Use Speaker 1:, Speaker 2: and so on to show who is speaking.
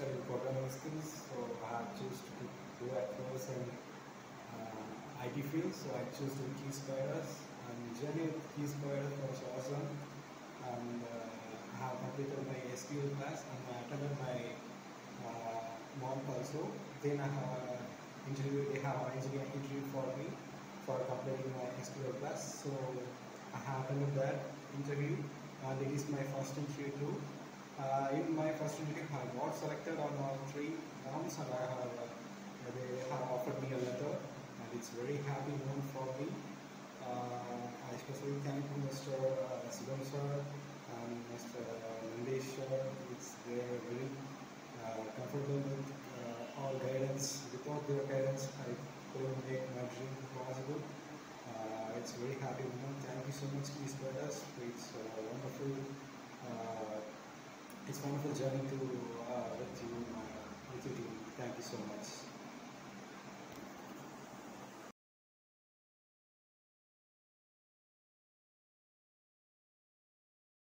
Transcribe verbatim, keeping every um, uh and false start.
Speaker 1: interested in programming skills, so I have choose to do at first in uh, I T field, so I choose to Key Spiders, and journey with Key Spiders was awesome, and uh, I have completed my S Q L class and I attended my uh, month also. Then I have a interview, they have arranged an interview for me for completing my S Q L class, so I have attended that interview, and it is my first interview too. Uh, in my first interview, I got selected on all three rounds, and I have uh, they have offered me a letter, and it's very happy moment for me. Uh, I especially thank Mister Uh, Sivam sir and Mister Nandesh sir. It's they are very uh, comfortable with uh, all guidance. Without their guidance, I couldn't make my dream possible. Uh, it's very happy moment. Thank you so much, Keys Brothers. It's uh, wonderful. Uh, it's wonderful journey to uh, with you, uh, with you team. Thank you so much.